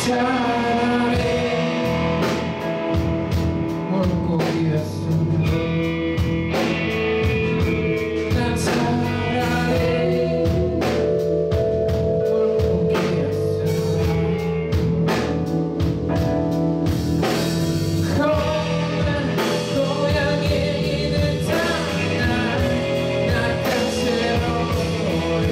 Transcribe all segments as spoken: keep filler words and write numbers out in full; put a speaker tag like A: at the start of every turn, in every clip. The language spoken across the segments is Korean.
A: 차라리 물고기였으면 난 차라리 물고기였으면 고운 고양이들 타나 낚아채로 보일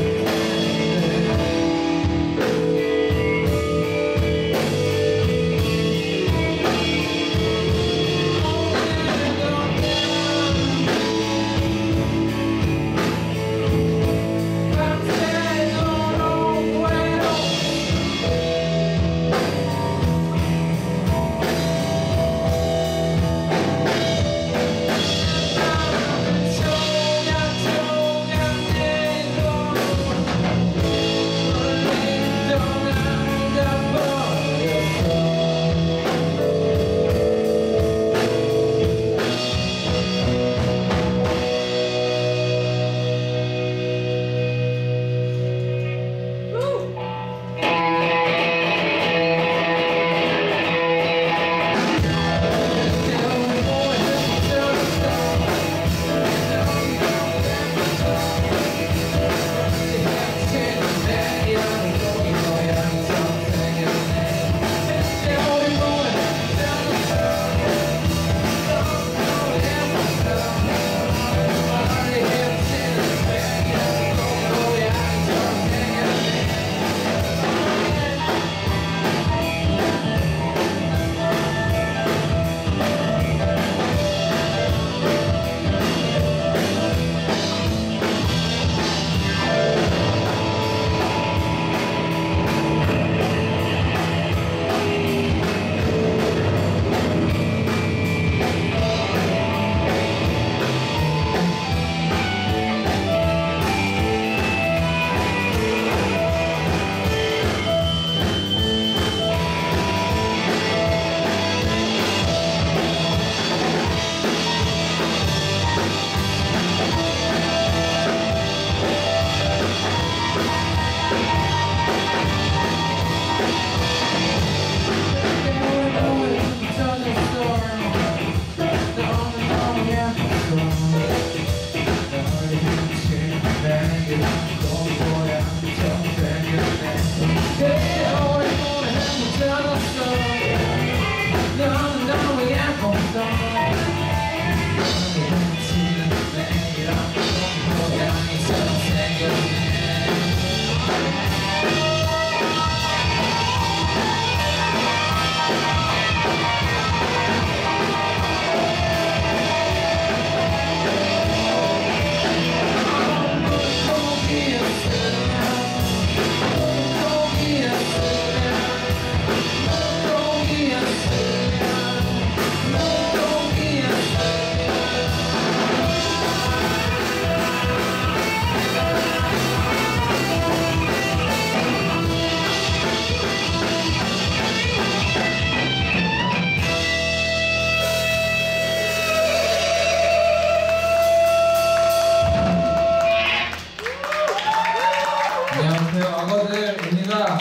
A: 안녕하세요, 악어들입니다.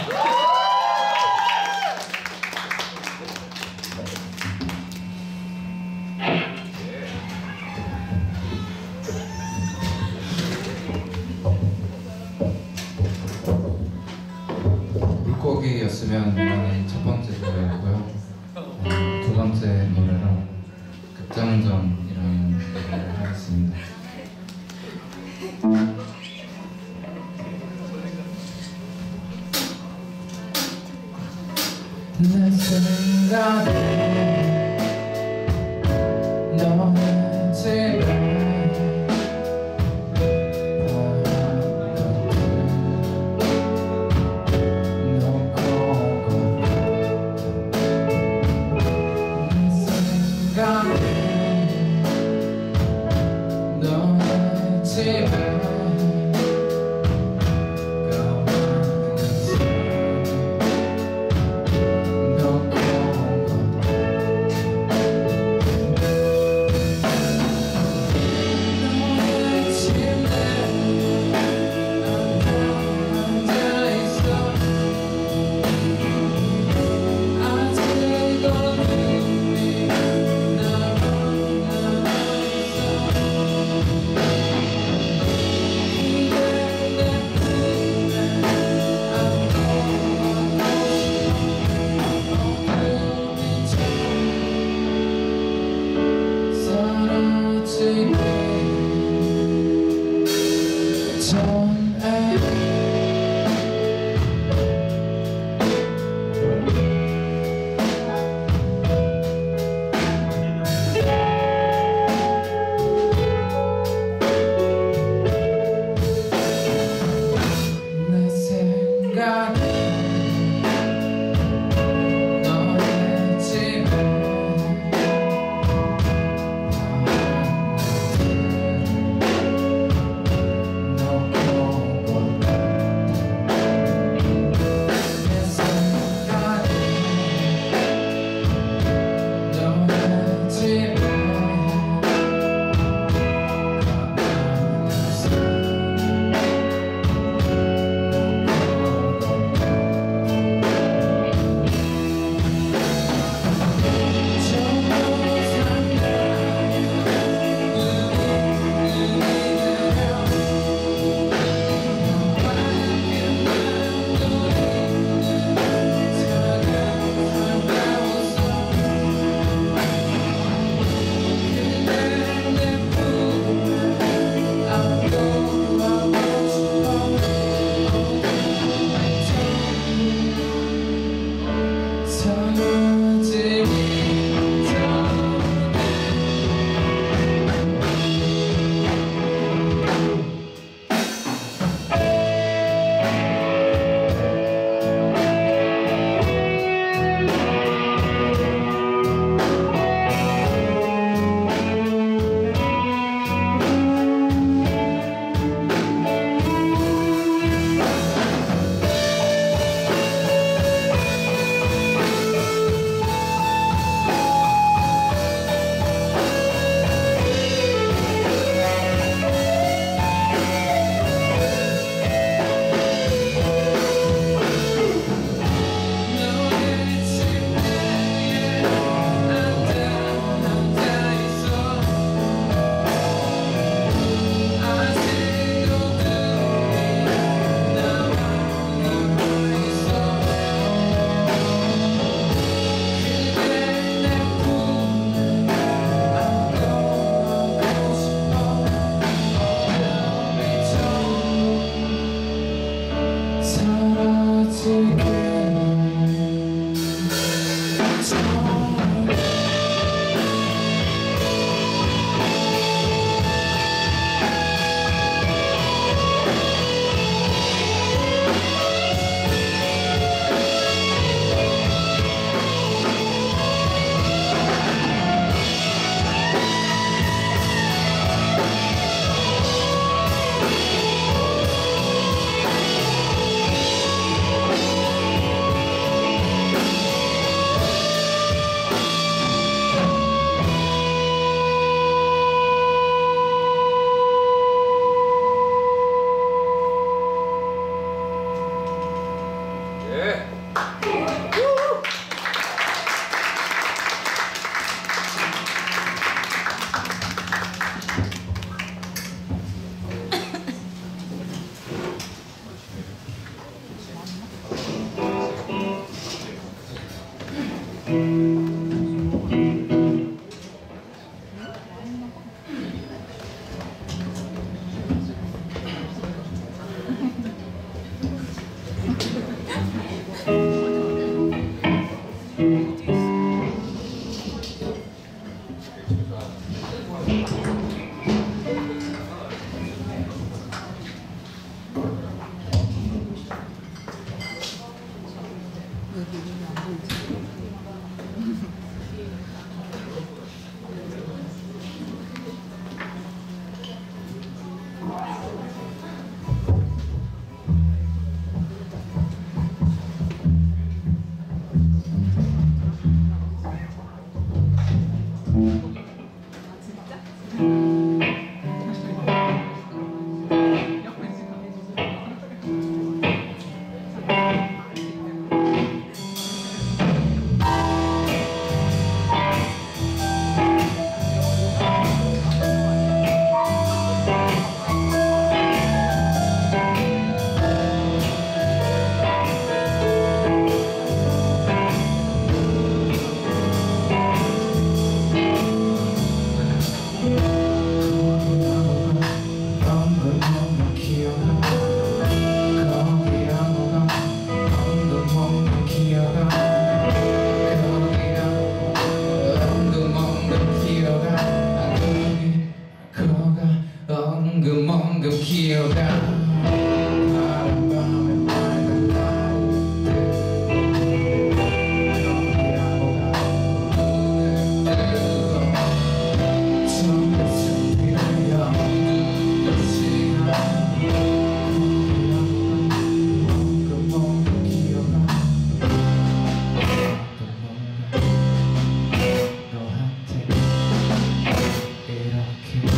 A: 물고기였으면 이번에 첫 번째 노래였고요. 어, 두 번째 노래로 급정전이라는 노래를 하겠습니다. 내 생각에 너는 집에 집에 엉금엉금 기어가 파란 밤에 빨간 나무들 거기하고가 손에서 피하여 엉금엉금 기어가 너한테 이렇게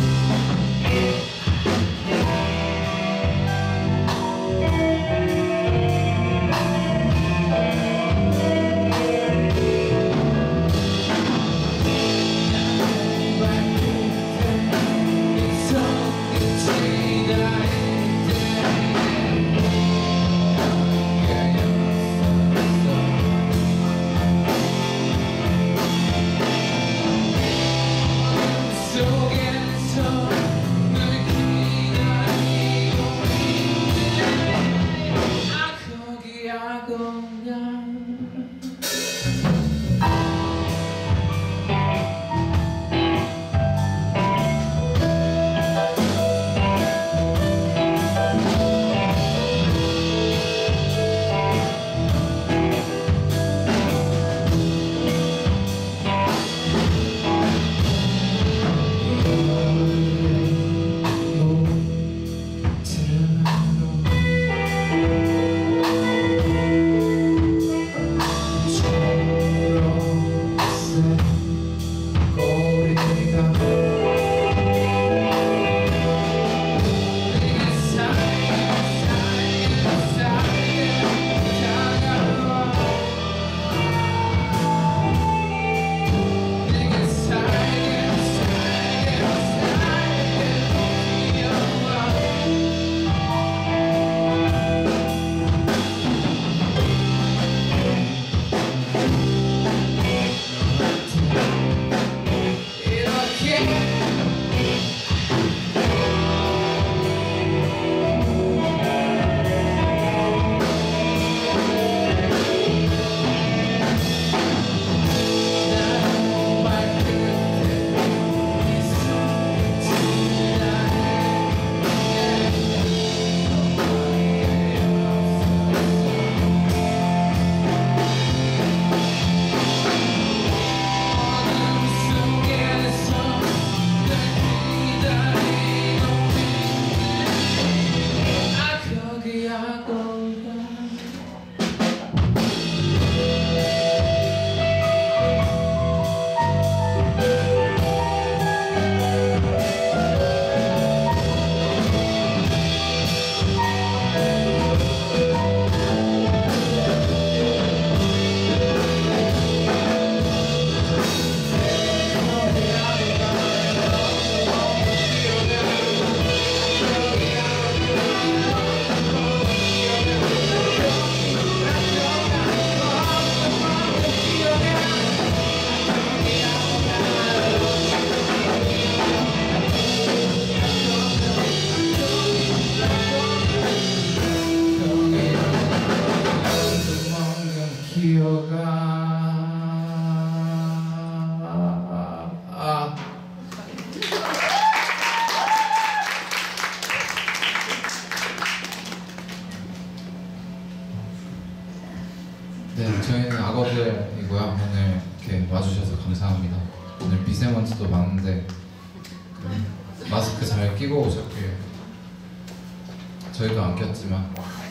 A: 네, 저희 저희는 악어들이고요. 오늘 이렇게 와주셔서 감사합니다. 오늘 미세먼지도 많은데 그 마스크 잘 끼고 오셨길. 저희도 안 꼈지만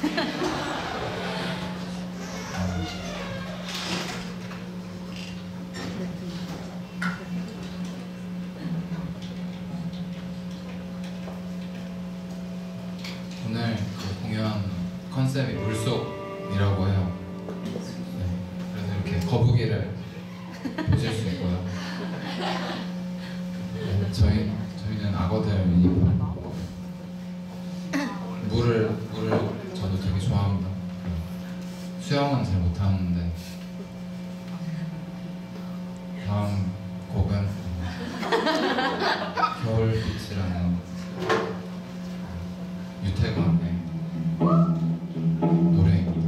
A: 오늘 그 공연 컨셉이 물속이라고 해요. 네, 그래서 이렇게 거북이를 보실 수 있고요. 네, 저희 저희는 악어들이니까 물을 물을 저도 되게 좋아합니다. 수영은 잘 못하는데 다음 곡은 겨울빛이라는 유태광의 노래입니다.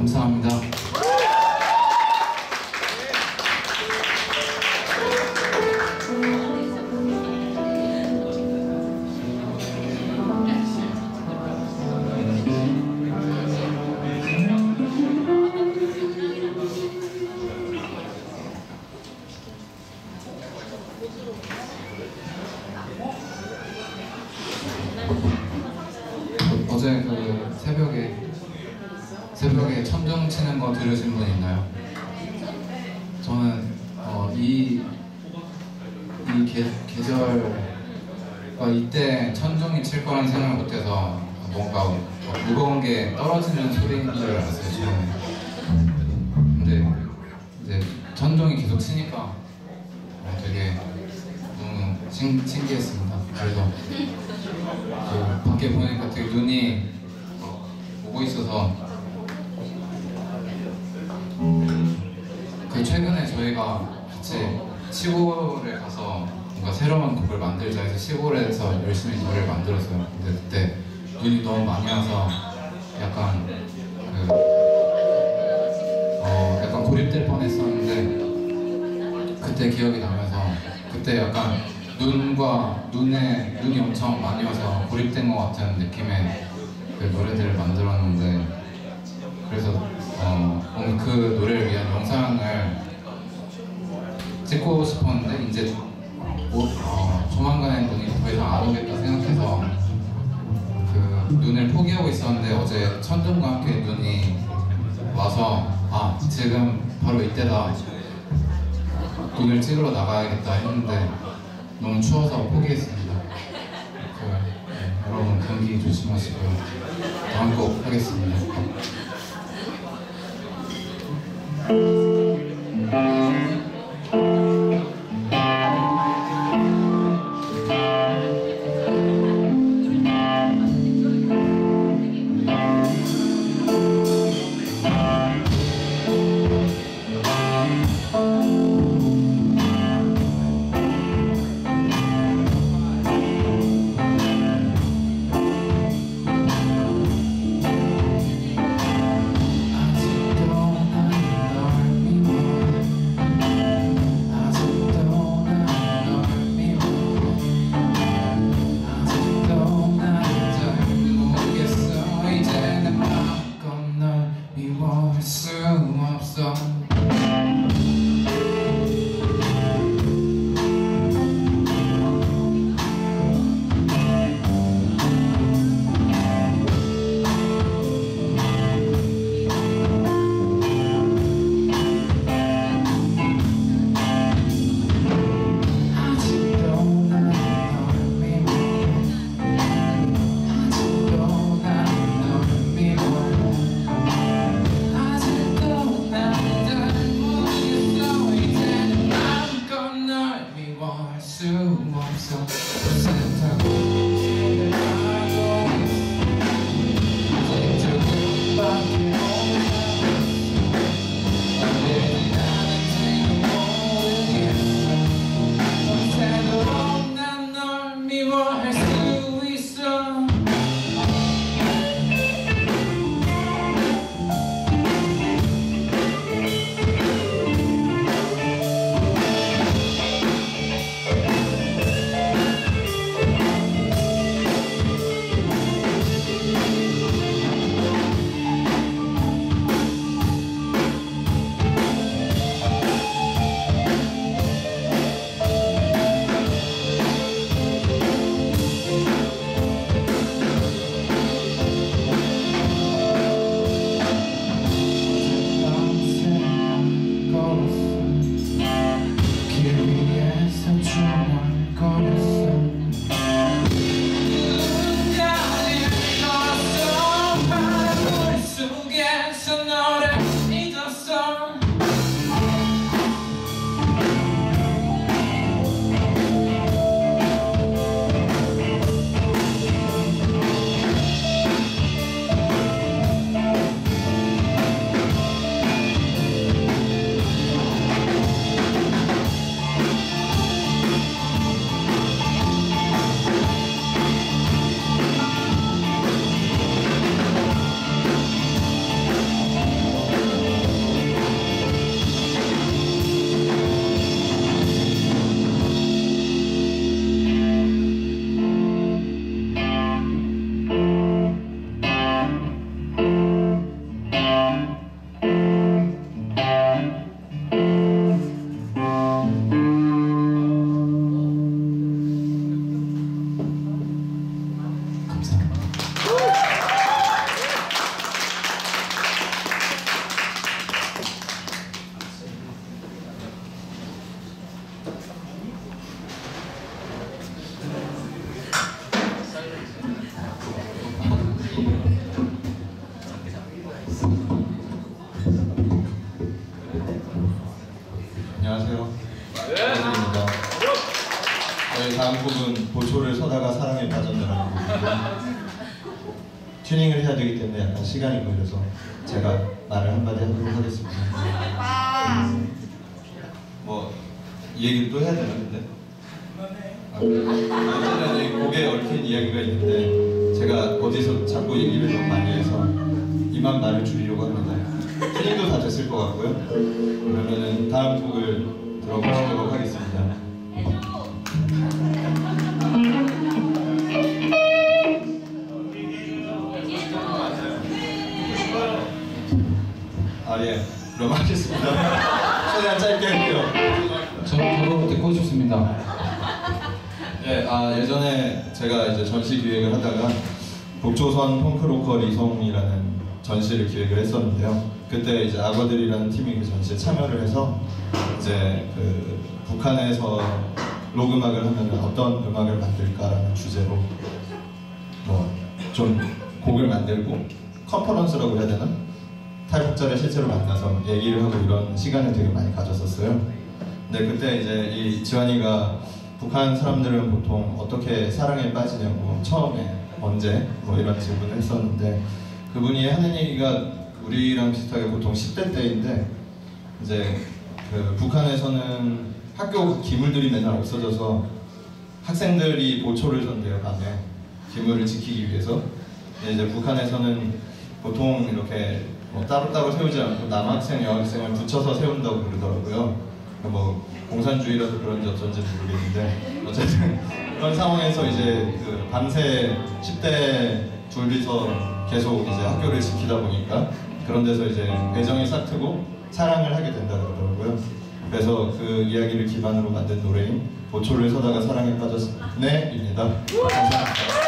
A: 감사합니다. 어제 그 새벽에 새벽에 천둥 치는 거 들으신 분 있나요? 저는 어, 이, 이 계, 계절과 이때 천둥이 칠 거라는 생각을 못해서 뭔가 무거운 게 떨어지는 소리인 줄 알았어요, 처음에. 근데 이제 천둥이 계속 치니까 어, 되게 너무 신, 신기했습니다. 그래서 그 밖에 보니까 되게 눈이 오고 있어서 그 최근에 저희가 같이 시골에 가서 뭔가 새로운 곡을 만들자 해서 시골에서 열심히 노래를 만들었어요. 근데 그때 눈이 너무 많이 와서 약간 그 어 약간 고립될 뻔했었는데 그때 기억이 나면서 그때 약간 눈과 눈에 눈이 엄청 많이 와서 고립된 것 같은 느낌의 그 노래들을 만들었는데 그래서 어, 오늘 그 노래를 위한 영상을 찍고 싶었는데 이제 오, 어, 조만간에 눈이 더 이상 안 오겠다 생각해서 그 눈을 포기하고 있었는데 어제 천둥과 함께 눈이 와서 아 지금 바로 이때다 눈을 찍으러 나가야겠다 했는데 너무 추워서 포기했습니다. 그, 네, 여러분 감기 조심하시고요. 다음 곡 하겠습니다.
B: 곡은 보초를 서다가 사랑에 빠졌네라는 곡이고 튜닝을 해야 되기 때문에 약간 시간이 걸려서 제가 말을 한마디 하도록 하겠습니다. 뭐 이 얘기를 또 해야 되나 근데? 아, 어쨌든 이 곡에 얽힌 이야기가 있는데 제가 어디서 자꾸 얘기를 너무 많이 해서 이만 말을 줄이려고 합니다. 튜닝도 다 됐을 것 같고요. 그러면은 다음 곡을 들어보시도록 하겠습니다. 아 예, 그럼 하겠습니다. 최대한 짧게 할게요.
A: 저, 저도 듣고 싶습니다.
B: 예, 아 예전에 제가 이제 전시 기획을 하다가 북조선 펑크로커 리송이라는 전시를 기획을 했었는데요. 그때 이제 악어들이라는 팀이 그 전시에 참여를 해서 이제 그 북한에서 록 음악을 하면 어떤 음악을 만들까라는 주제로 뭐 좀 곡을 만들고 컨퍼런스라고 해야 되나? 탈북자를 실제로 만나서 얘기를 하고 이런 시간을 되게 많이 가졌었어요. 근데 그때 이제 이 지환이가 북한 사람들은 보통 어떻게 사랑에 빠지냐고 처음에 언제 뭐 이런 질문을 했었는데 그분이 하는 얘기가 우리랑 비슷하게 보통 십 대 때인데 이제 그 북한에서는 학교 기물들이 맨날 없어져서 학생들이 보초를 선대요. 밤에 기물을 지키기 위해서. 근데 이제 북한에서는 보통 이렇게 뭐 따로따로 세우지 않고 남학생, 여학생을 붙여서 세운다고 그러더라고요. 뭐 공산주의라서 그런지 어쩐지 모르겠는데 어쨌든 그런 상황에서 이제 그 밤새 십 대 둘이서 계속 이제 학교를 지키다 보니까 그런 데서 이제 애정이 싹트고 사랑을 하게 된다 그러더라고요. 그래서 그 이야기를 기반으로 만든 노래인 보초를 서다가 사랑에 빠졌네입니다. 감사합니다.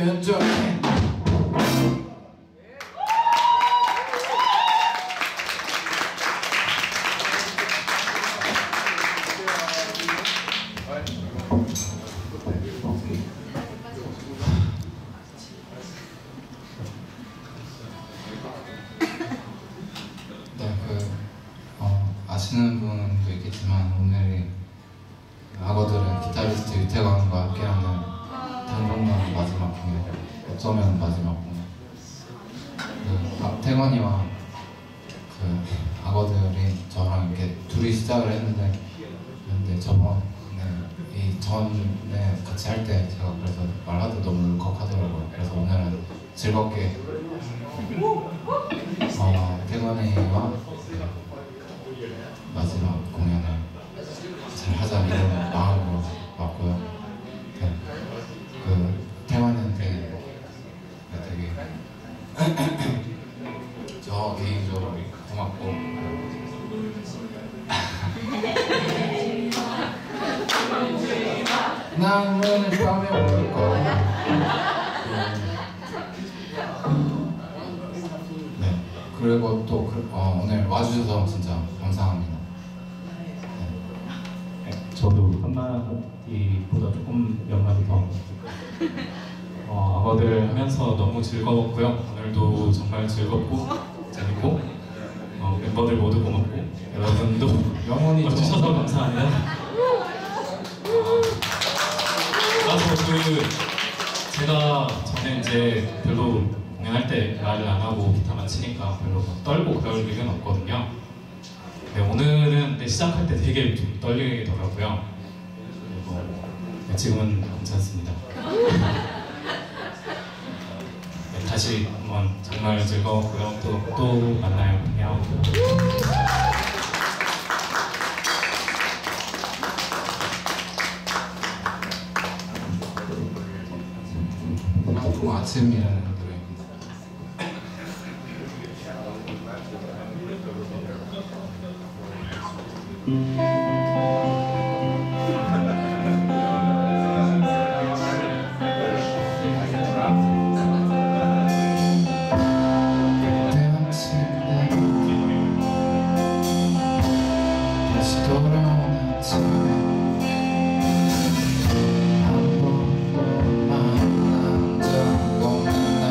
A: 되면 좋겠네. 네, 그 어, 아시는 분도 있겠지만 오늘이 악어들은 기타리스트 유태광과 함께하는 당분간 마지막 공연, 어쩌면 마지막 공연. 그 아, 태관이와 그 악어들이 저랑 이렇게 둘이 시작을 했는데, 근데 저번에 이 전에 같이 할 때 제가 그래서 말하다 너무 울컥하더라고요. 그래서 오늘은 즐겁게 어, 태관이와 마지막 공연을 잘 하자 이런 마음으로 왔고요. 네. 그 태환이한테 되게 저 개인적으로 고맙고 난 오늘 밤에 올 거야. 네. 그리고 또 그, 어, 오늘 와주셔서 진짜 감사합니다.
C: 저도 한마디보다 조금 몇 마디 더 어, 악어들 하면서 너무 즐거웠고요. 오늘도 정말 즐겁고 재밌고 어, 멤버들 모두 고맙고 여러분도
A: 영원히
C: 와주셔서 감사합니다. 어, 나도 그 제가 전에 이제 별로 공연할 때 말을 안 하고 기타만 치니까 별로 막 떨고 그럴 일은 없거든요. 네, 오늘은 네, 시작할 때 되게 좀 떨리더라고요. 그리고 네, 지금은 괜찮습니다. 네, 다시 한번 정말 즐거웠고요. 또, 또 만나요. 안녕.
A: 또 아침이라는 노래입니다. 그때 아침 다시 돌아온 아침 한 번도 만난 적 없는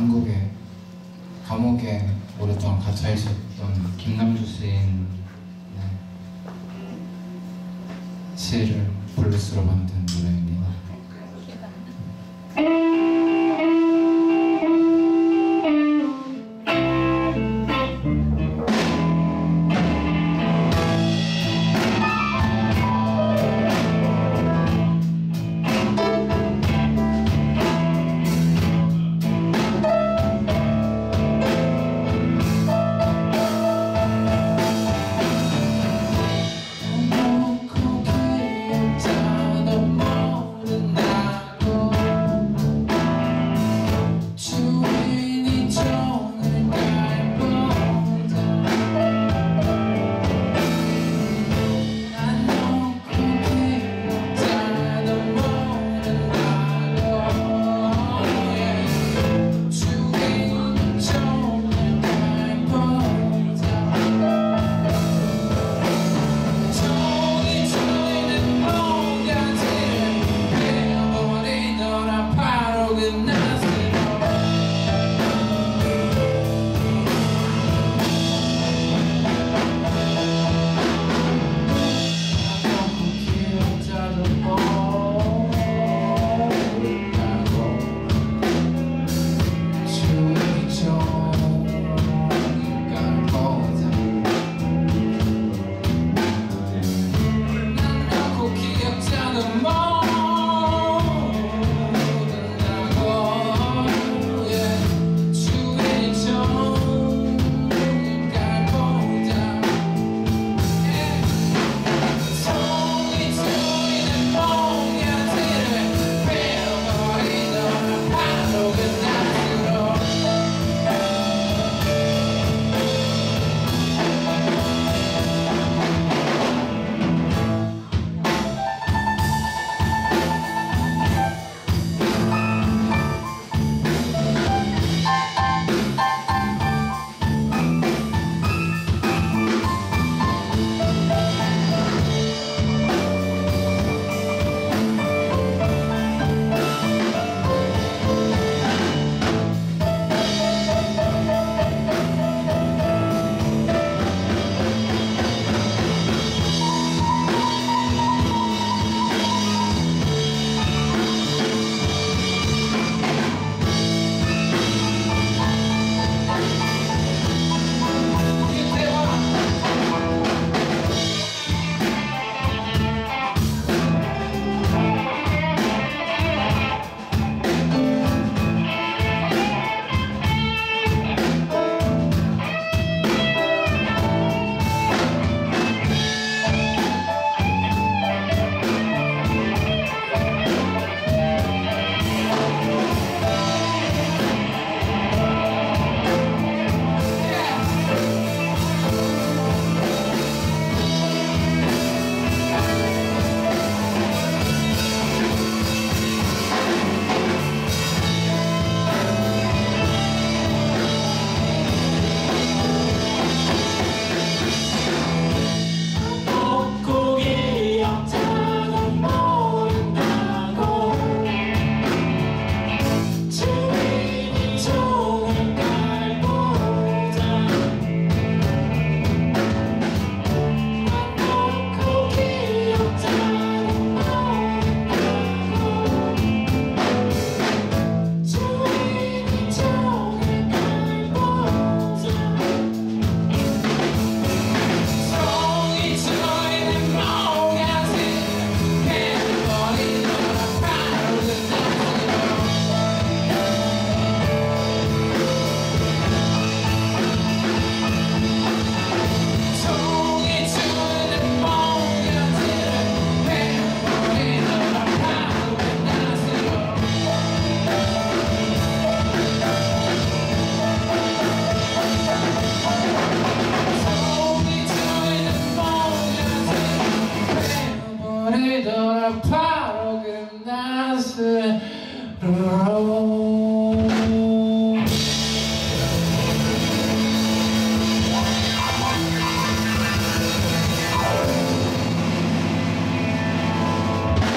A: 한국의 감옥에 오랫동안 갇혀 있었던 김남주 시인 시를 블루스로 만든 노래입니다.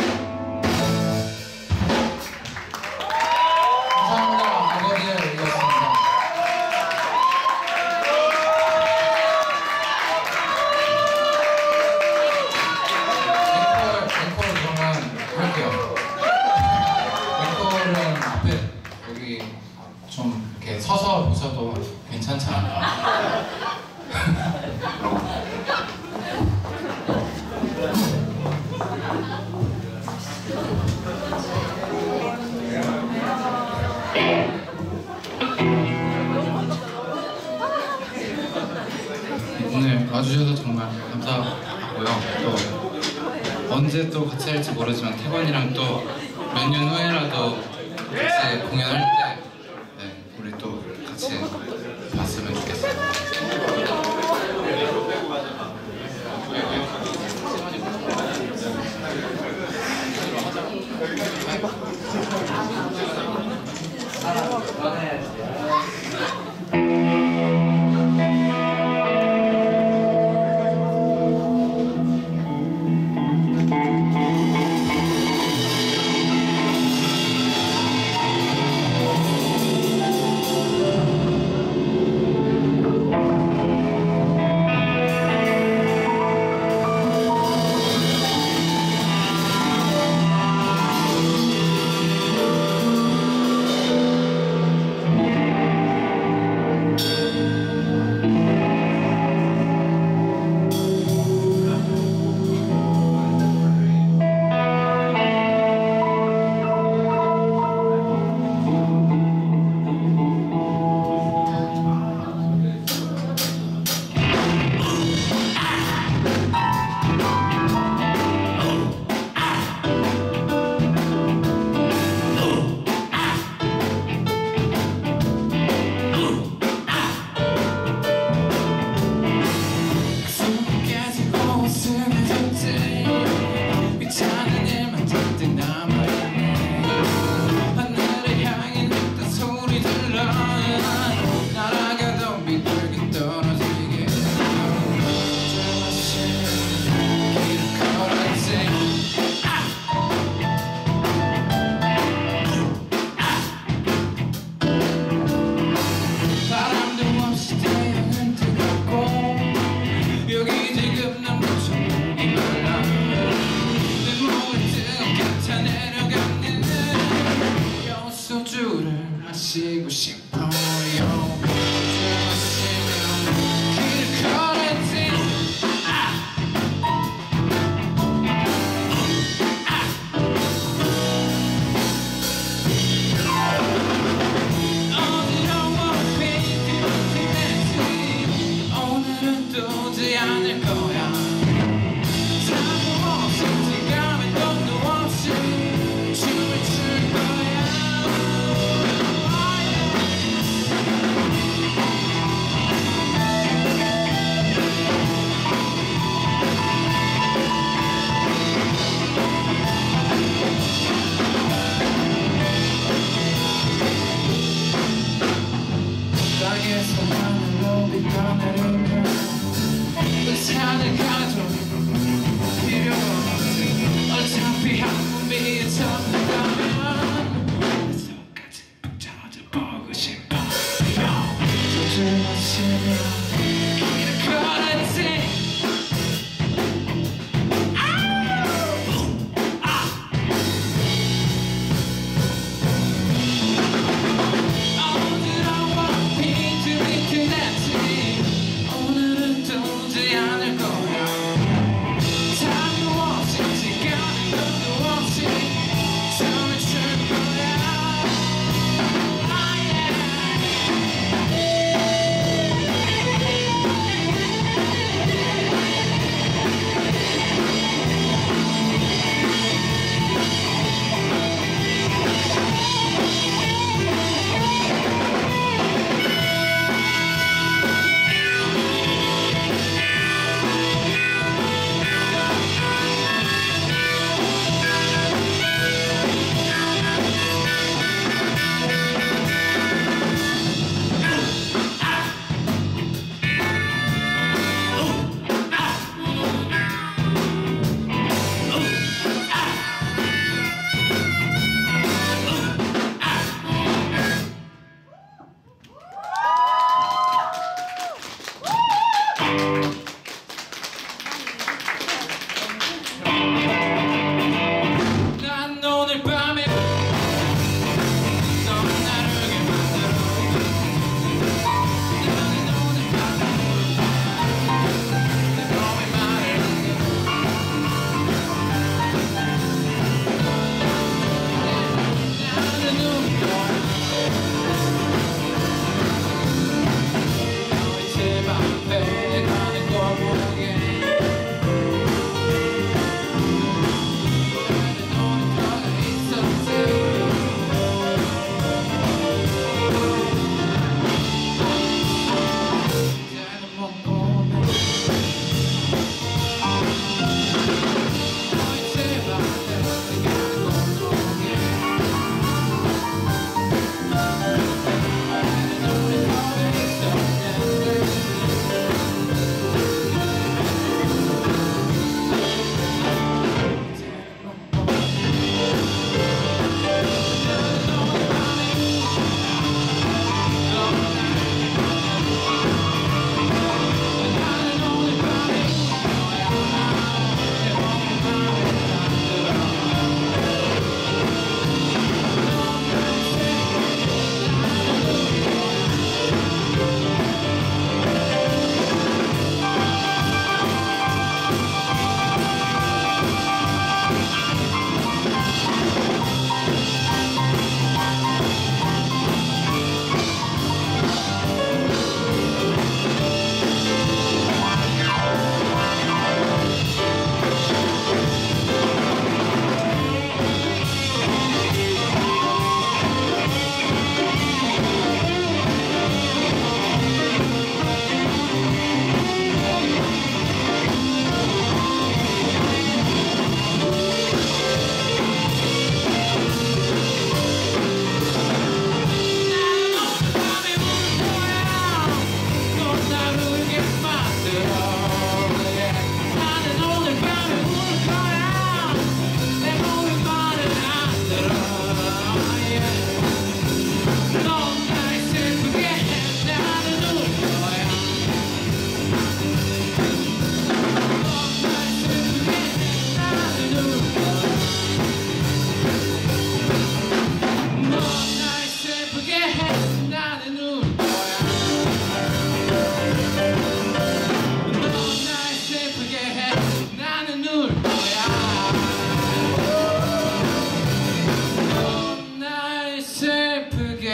A: 감사합니다. 아버지였습니다. 앞에 여기 좀 이렇게 서서 보셔도 괜찮지 않을까? 오늘 와주셔서 정말 감사하고요. 또 언제 또 같이 할지 모르지만 태권이랑 또 몇 년 후에라도 같이 공연할 때 네, 우리 또 같이 봤으면 좋겠어요. 소주를 마시고 싶어요. 마시면 길을 걸었지. 어지러워 비틀비틀했지. 오늘은 두지 않을 거야. 사고 없이 지감에 돈도 없이 춤을 출 거야.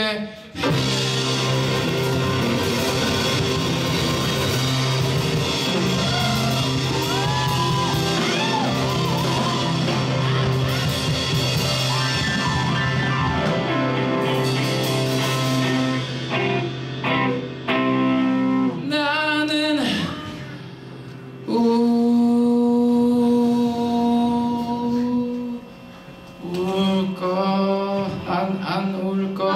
A: 해. 나는 우 울까 안 안 울까